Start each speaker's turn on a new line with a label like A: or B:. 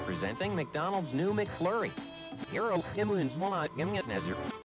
A: Presenting McDonald's new McFlurry. Hero Immun's Lot Immunizzer.